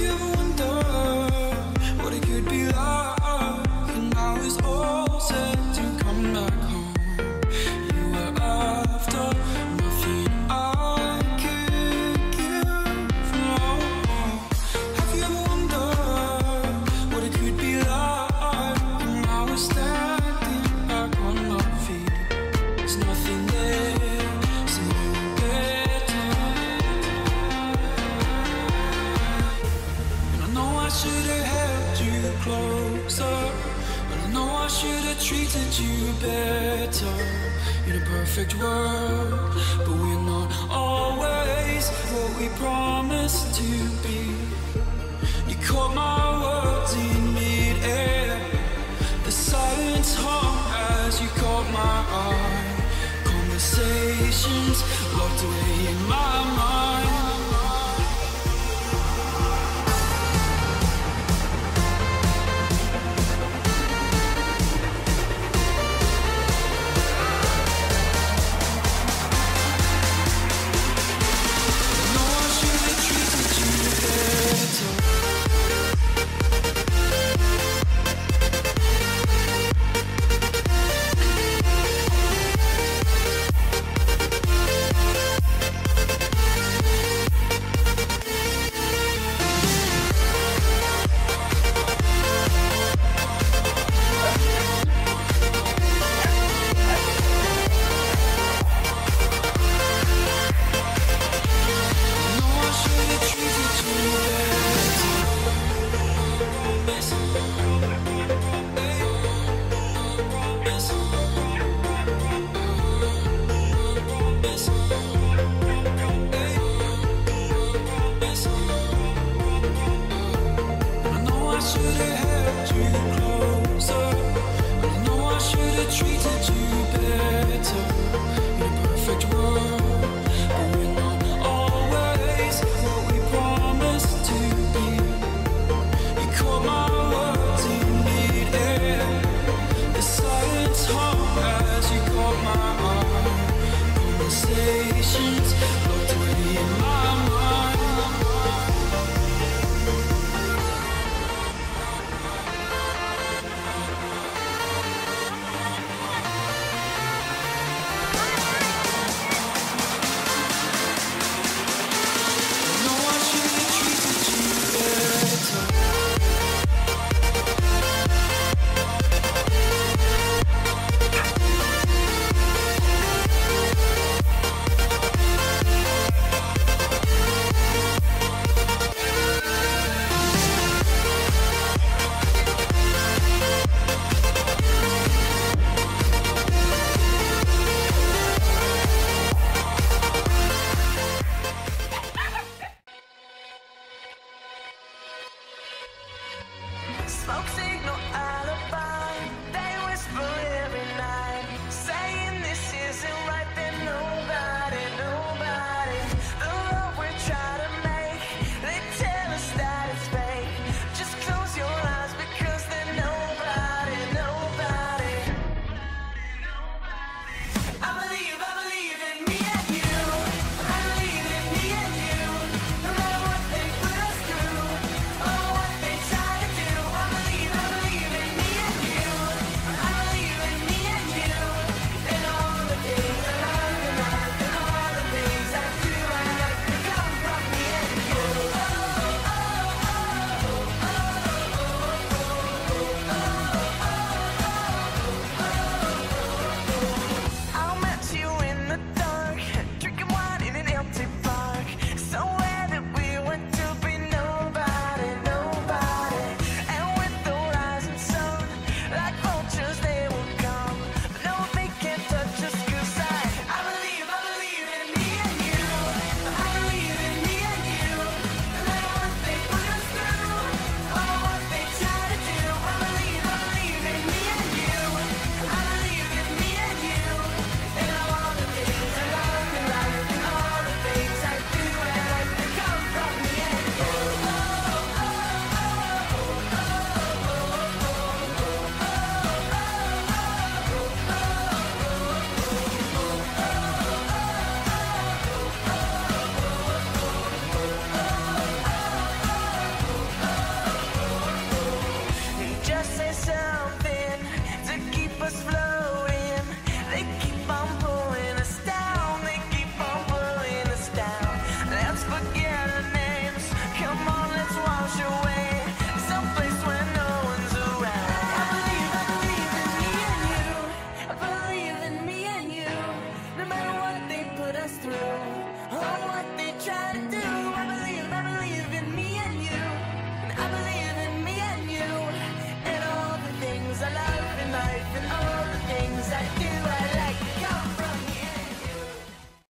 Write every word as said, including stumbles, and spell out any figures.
you ever wondered what it could be like? And now it's all set to come back home. You were after nothing I could give. No. Have you ever wondered what it could be like? And now we're standing back on our feet. There's nothing there, so better. And I know I should have held you closer, and I know I should have treated you better in a perfect world, but we're not always what we promised to be. You caught my words in mid-air. The silence hung as you caught my eye. Conversations locked away in my mind. No, I should have treated you better. No, I should have treated you I know I should have held you closer. I know I should have treated you